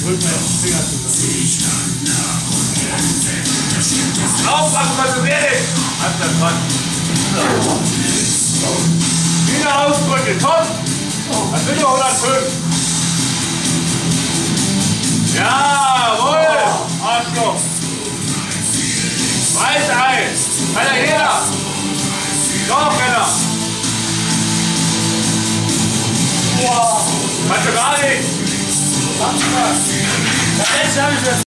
Drück mal den Finger zusammen. Aufpassen, was du redest! Hast du dran. Wieder ausdrücken, komm! Das sind doch 105. Jawohl! Arschloch! Weiß ein! Kann er her! Doch, Männer! Kannst du gar nicht! Der letzte habe ich